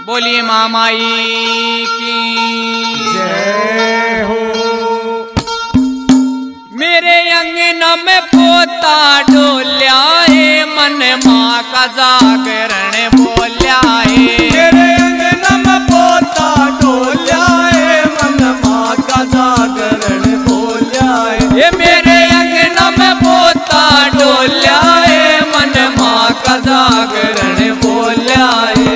बोलिए मामाई की जय हो। मेरे अंगना में पोता डोल्या है, मन माँ का जागरण बोल्या है। मेरे अंगना में पोता डोल्या है, मन माँ का जागरण बोल्या है। ये मेरे अंगना में पोता डोल्या है, मन माँ का जागरण बोल्या है।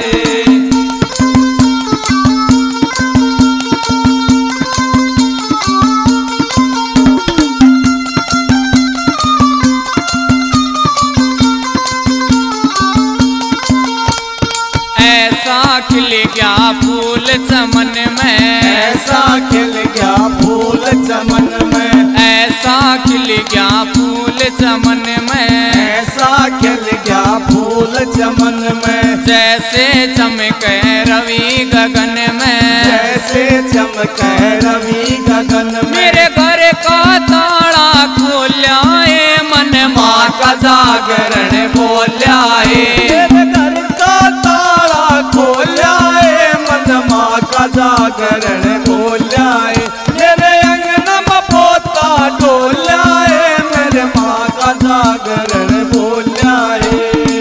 खिल गया फूल चमन में, ऐसा खिल गया फूल चमन में, ऐसा खिल गया फूल चमन में, ऐसा खिल गया फूल चमन में। जैसे चमके रवि गगन में, जैसे चमके रवि गगन में। मेरे घर का ताला खोल्या है, मन माँ का जागरण बोल्या है। मेरे घर का ताला खोल्या है, मन माँ का जागरण बोल्या है। मेरे अंगना में पोता डोल्या है, मेरे माँ का जागरण बोल्या है।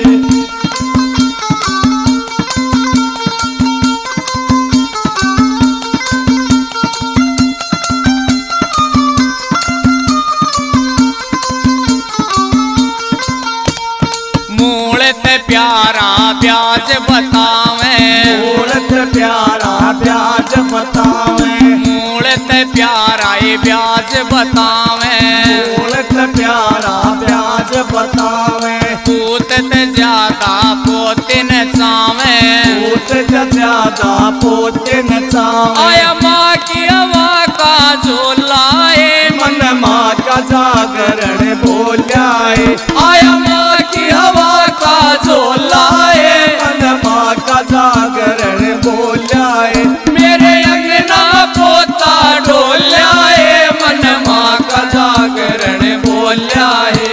प्यारा ब्याज बतावे, मूलत प्यारा ब्याज बतावे, मूलत प्यारा ये ब्याज बतावे, मूलत प्यारा ब्याज बतावे। पूत ज्यादा पोते नचावे, पूत ज्यादा पोते नचावे। आया माँ की हवा का झोला है, मन माँ का जागरण बोल्या है। आया माँ की हवा का झोला है, मन माँ का जागरण बोल्या है। मेरे अंगना पोता डोल्या है, मन माँ का जागरण बोल्या है।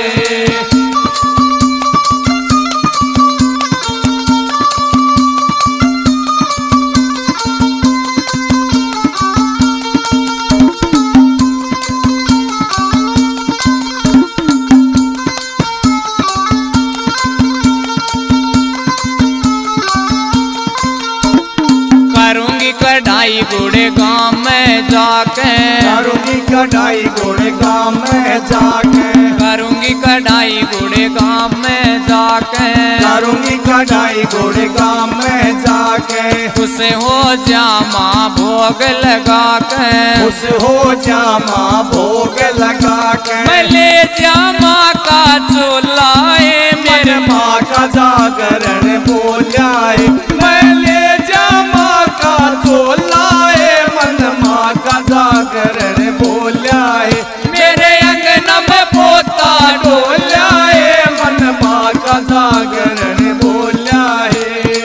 कढ़ाई गुड़े गाँव में जाके, करूंगी कढ़ाई गुड़े गाँव में जाके, करूंगी कढ़ाई गुड़े गाँव में जाके, करूंगी कढ़ाई गुड़े गाँव में जाके। खुश हो जा माँ भोग लगा के, खुश हो जा माँ भोग लगा के। मैं ले जा माँ का चोला है, मेरे माँ का जागरण बोल्या है। मैं ले जा माँ का चोला है, मन माँ का जागरण बोल्या है। मेरे अंगना में पोता डोल्या है, मन माँ का जागरण बोल्या है।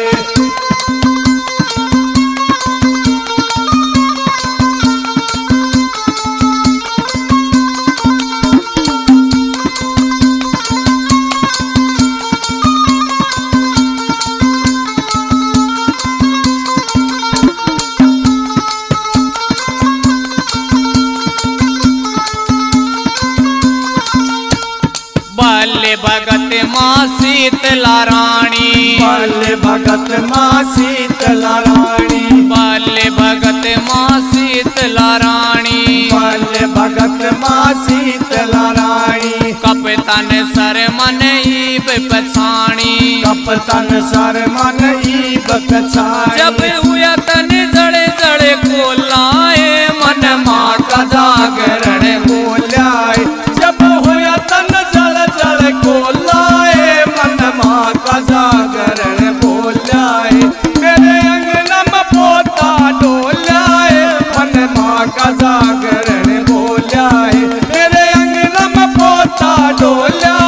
बल्ले भगत माँ शीतला रानी, बल्ले भगत माँ शीतला रानी, बल्ले भगत माँ शीतला रानी, बल्ले भगत माँ शीतला रानी। कपतन सर मन ईब पछाणी, कपतन सर मन ईब पछाणी। जब हुआ तन जड़े जड़े कोलाए, मन माँ का जागरण बोल्या है। जब हुआ तन जड़ जड़ कोलाए, मन माँ का जागरण बोल्या है। मेरे अंगना में पोता डोल्या है, मन माँ का जागरण बोल्या है। मेरे अंगना में पोता डोल्या